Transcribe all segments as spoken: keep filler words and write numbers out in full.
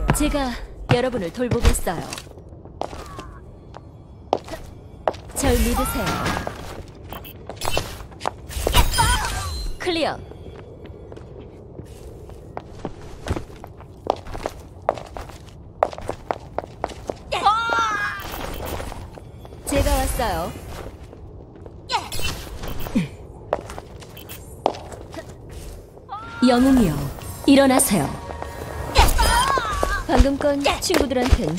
제가 여러분을 돌보겠어요. 절 믿으세요. 클리어. 제가 왔어요. 영웅이여, 일어나세요. 방금 건 친구들한텐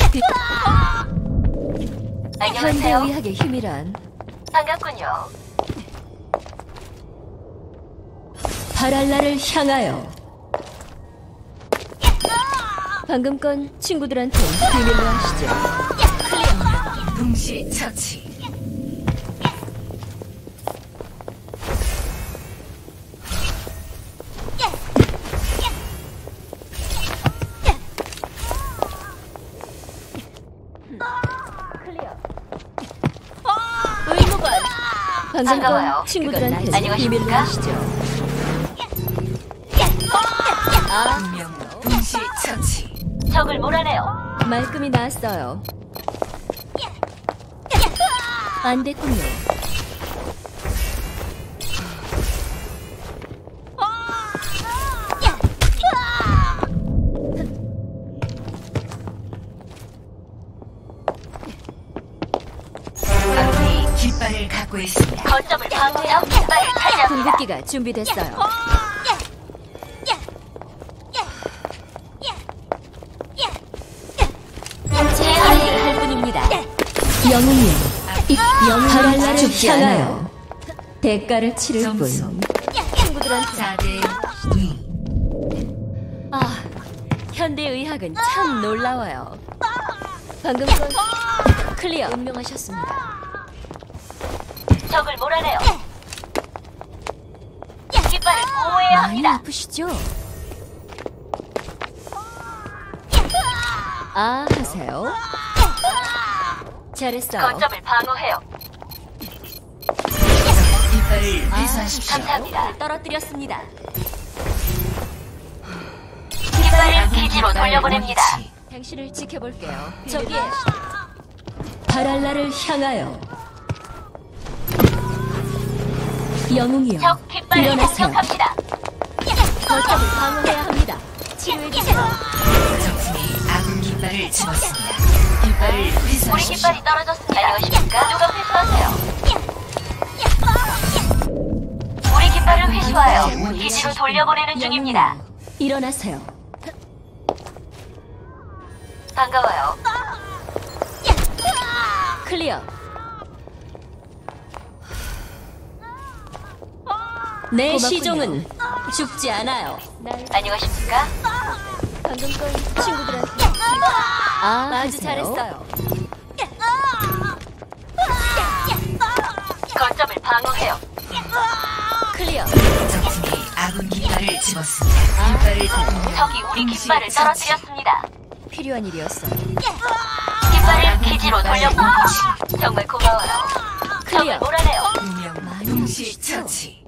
안녕하세요. 현대의학의 힘이란 반갑군요. 바랄라를 향하여. 방금 건 친구들한텐 비밀로 하시죠. 동시 처치. 의무관. 방금 반가워요. 건 친구들한텐 안녕하십니까? 비밀로 하시죠. 아, 분명 동시 처치. 적을 몰아내요. 말끔히 나왔어요. 안 됐군요. 아군이 깃발을 갖고 있습니다. 거점을 방어해요. 깃발을 차지합니다. 궁극기가 준비됐어요. 제 할 일을 할 뿐입니다. 영웅이여, 이 영웅을 죽지 않아요. 대가를 치를 점수. 뿐. 친구들한테 사 대 이. 아, 현대의학은 참 놀라워요. 방금 건 클리어. 운명하셨습니다. 적을 몰아내요. 깃발을 보호해야 많이 합니다. 아프시죠? 아, 하세요. 잘했어요. 거점을 방어해요. 깃발을 회수하십시오. 감사합니다. 떨어뜨렸습니다. 깃발을 기지로 돌려보냅니다. 당신을 지켜볼게요. 저기에 바랄라를 향하여. 영웅이여, 적 깃발을 일어나세요. 공격합니다. 거점을 방어해야 합니다. 치료해주세요. 적팀이 아군 깃발을 집었습니다. 깃발을 회수하십시오. 우리 깃발이 떨어졌습니다. 안녕하십니까? 누가 회수하세요? 우리 깃발을 회수하여 기지로 돌려보내는 중입니다. 영웅이여, 일어나세요. 반가워요. 클리어. 내 고맙군요. 시종은 죽지 않아요. 안녕하십니까? 방금 건 친구들한테. 아, 아주 잘했어요. 거점을 방어해요. 클리어. 적팀이 아군 깃발을 집었습니다. 깃발을 적이 우리 깃발을 떨어뜨렸습니다. 필요한 일이었어요. 깃발을 기지로 돌려보내요. 정말 고마워요. 클리어. 적을 몰아내요. 많이 동시 아프시죠? 처치.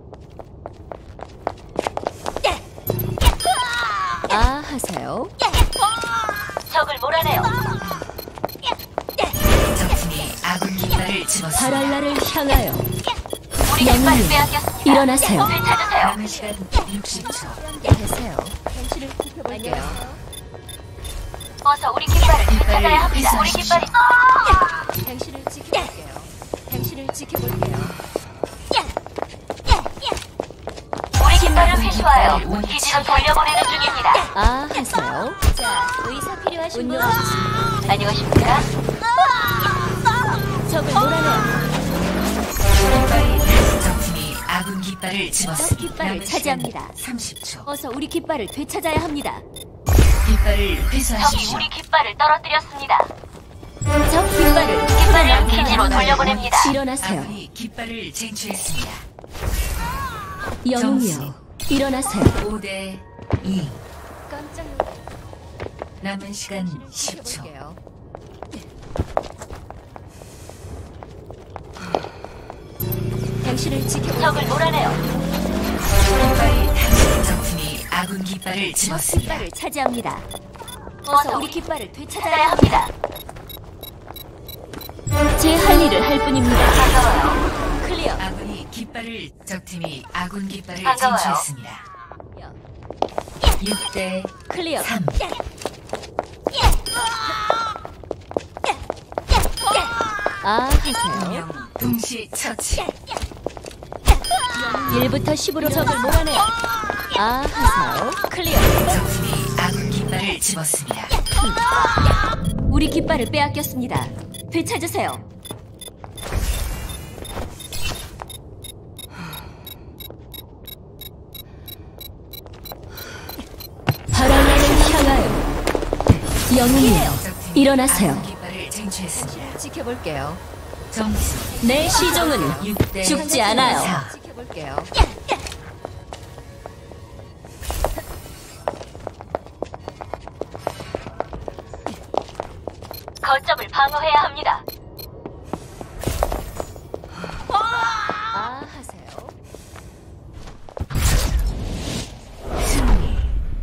아, 하세요. 적을 몰아내요. 적팀이 아군 깃발을 집었습니다. 바랄라를 향하여. 우리 깃발을 빼앗겼습니다. 일어나세요. 되찾으세요. 남은 시간 육십 초. 되세요. 당신을 지켜볼게요. 어서 우리 깃발을 되찾아야 합니다. 우리 깃발이 당신을 지켜볼게요. 당신을 지켜볼게요. 우리 깃발을 회수하여 기지로 돌려보내는 중입니다. 아, 하세요. 자, 의사 필요하신 분? 안녕하십니까? 적을 몰아내요. 깃발이 적팀이 아군 깃발을 적 집었습니다. 깃발을 남은 시간 차지합니다. 삼십 초. 어서 우리 깃발을 되찾아야 합니다. 깃발을 회수하십시오. 적이 우리 깃발을 떨어뜨렸습니다. 적 깃발을 깃발을 기지로 돌려보냅니다. 일어나세요. 아군이 깃발을 쟁취했습니다. 영웅이여, 일어나세요. 오 대 이. 깜짝 놀랐어요. 남은 시간 십 초. 지켜볼게요. 당신을 지켜. 적을 몰아내요. 깃발이 당신 적팀이 아군 깃발을 적 집었습니다. 깃발을 차지합니다. 어서 우리 깃발을 되찾아야 합니다. 제 할 일을 할 뿐입니다. 반가워요. 클리어. 아군이 깃발을 적팀이 아군 깃발을 반가워요. 쟁취했습니다. 육 대 클리어. 삼. 아, 하세요. 두명 동시 처치. 일부터 십으로 적을 몰아내. 아, 하세요. 클리어. 적팀이 아군 깃발을 집었습니다. 우리 깃발을 빼앗겼습니다. 되찾으세요. 바랄라를 향하여 영웅이여 적팀이 일어나세요. 아군 깃발을 쟁취했습니다. 지켜볼게요. 점수 내 시종은 육 대 죽지 않아요. 사. 지켜볼게요. 거점을 방어해야 합니다. 아, 하세요. 승리.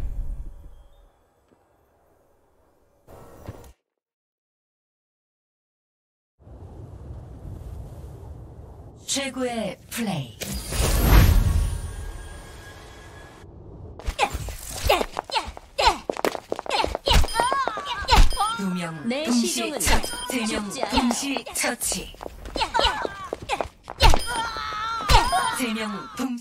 최고의 플레이. 두 명 내 동시 시종은 처치. 세 명 죽지 않아요. 동시 처치. 세 명 동시